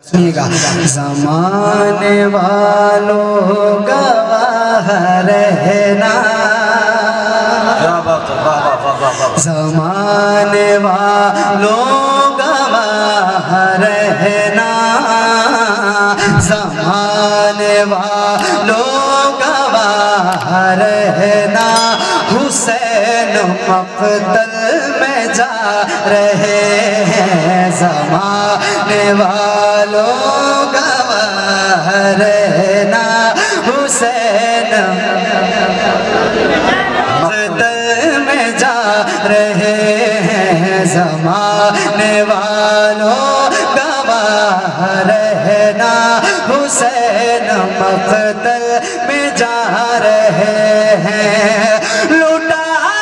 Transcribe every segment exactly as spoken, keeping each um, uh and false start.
सुनिएगा। ज़माने वालों गवाह रहना, ज़माने वालों गवाह रहना, ज़माने वालों गवाह रहना, हुसैन मक़तल में जा रहे हैं। ज़माने वालों गवाह रहना, हुसैन मक़तल में जा रहे हैं। ज़माने वालों गवाह रहना, हुसैन मक़तल में जा रहे हैं। लुटा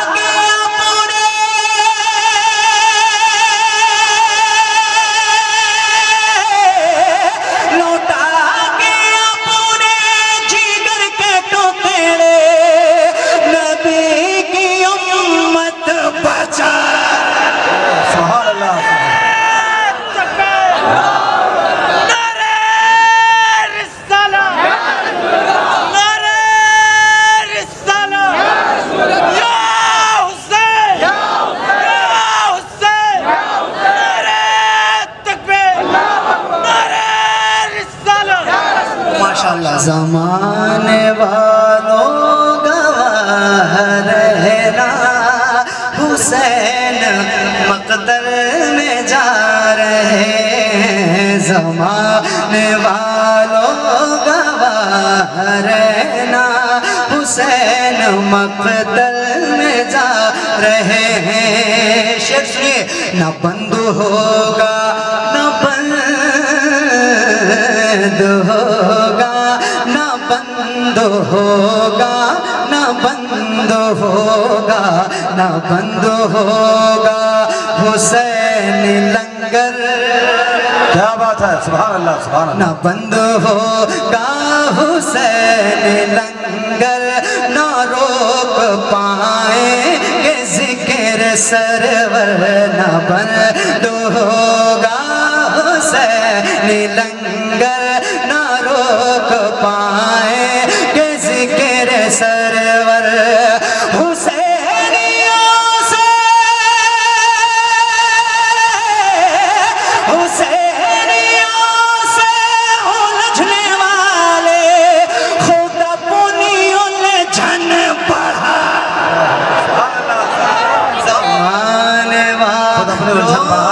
ज़माने वालों गवाह रहना, हुसैन मक़तल में जा रहे हैं। ज़माने वालों गवाह रहना, हुसैन मक़तल में जा रहे हैं। शेर सुनिए। न बंद होगा न बंद होगा, न बंद होगा न बंद होगा, न बंद होगा हुसैन लंगर। क्या बात है, सुभान अल्लाह सुभान अल्लाह। न बंद होगा हुसैन लंगर, न रोक पाएंगे ज़िक्र सरवर। न बंद होगा हुसैन लंगर, न रोक पाएंगे ज़िक्र सरवर। हुसैनियों से हुसैनियों से उलझने वाले खुद अपनी उलझन बढ़ा। ज़माने वालों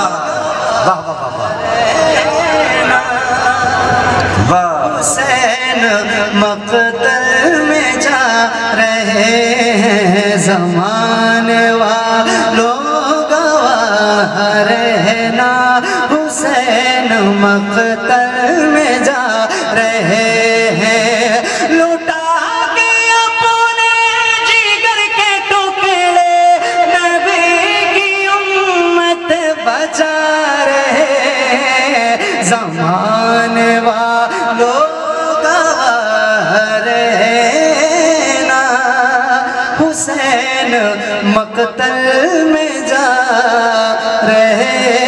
हुसैन मक़तल में जा रहे हैं। ज़माने वालों गवाह रहना, हुसैन मक़तल में जा रहे हैं। लुटा के अपने जिगर के टुकड़े नबी की उम्मत बचा रहे हैं। ज़माने वालों गवाह रहना, हुसैन मक़तल में जा रहे